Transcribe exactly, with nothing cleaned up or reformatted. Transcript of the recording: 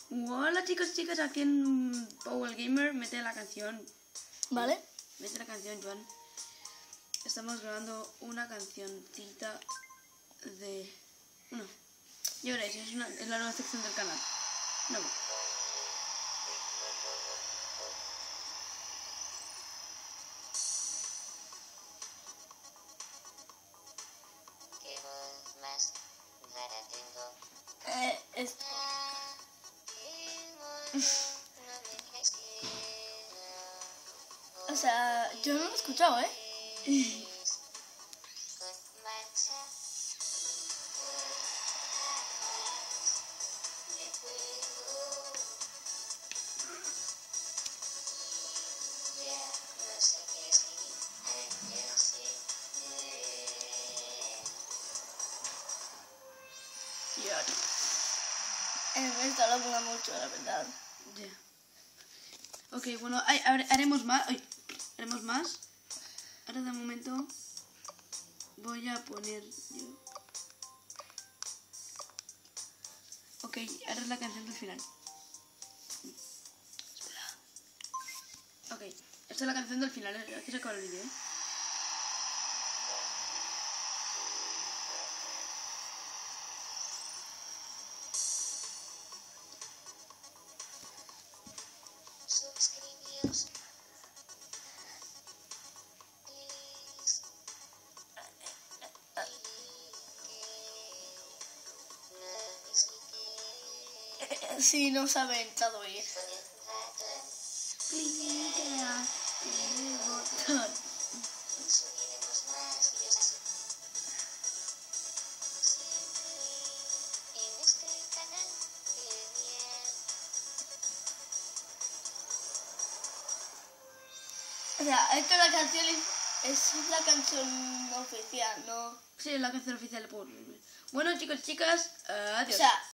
Hola chicos y chicas, aquí en Power Gamer, mete la canción. ¿Vale? Mete la canción, Joan. Estamos grabando una cancioncita de... No, ya veréis, es, una, es la nueva sección del canal. No. ¿Qué voz más rara tengo? Eh, esto. O sea, yo no lo he escuchado, ¿eh? Ya. Eh, esto lo mola mucho, la verdad. Yeah. Ok, bueno, hay, haremos más. Ay, haremos más. Ahora de momento voy a poner yo. Ok, ahora es la canción del final. Espera. Ok, esta es la canción del final. Aquí se acaba el vídeo, ¿eh? Suscribíos. Sí, no saben traducir. Cliquea en el botón. Subiremos más vídeos así. Siempre en este canal. Genial. O sea, esto es la canción, es la canción oficial, ¿no? Sí, es la canción oficial de Power Gamer. Bueno, chicos y chicas, adiós. O sea,